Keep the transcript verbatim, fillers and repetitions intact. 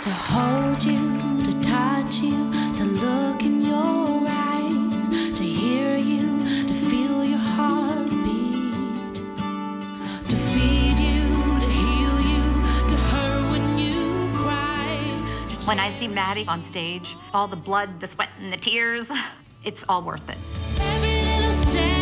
To hold you, to touch you, to look in your eyes, to hear you, to feel your heartbeat, to feed you, to heal you, to hurt when you cry. When I see Maddie on stage, all the blood, the sweat, and the tears, it's all worth it. Every little step